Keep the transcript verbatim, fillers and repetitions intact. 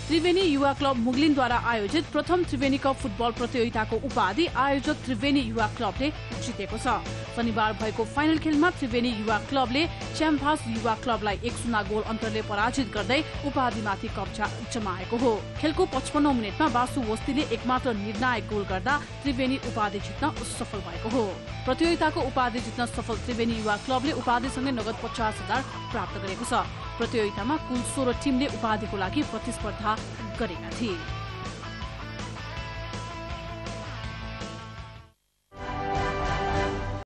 त्रिवेणी युवा क्लब मुगलिनद्वारा आयोजित प्रथम त्रिवेणी कप फुटबल प्रतियोगिताको उपाधि आयोजक त्रिवेणी युवा क्लबले जितेको छ। शनिबार भएको फाइनल खेलमा त्रिवेणी युवा क्लबले च्याम्पास युवा क्लबलाई एक शून्य गोल अन्तरले पराजित गर्दै उपाधिमाथि कब्जा जमाएको हो। खेलको पचपन्न मिनटमा बासु वस्तीले एकमात्र निर्णायक गोल गर्दा त्रिवेणी उपाधि जित्न सफल भएको हो। प्रतियोगिताको उपाधि जित्न सफल त्रिवेणी युवा क्लबले उपाधिसँगै नगद पचास हजार प्राप्त गरेको छ। प्रतियोगितामा कुल सोह्र टिमले उपाधिको लागि प्रतिस्पर्धा गरेका थिए।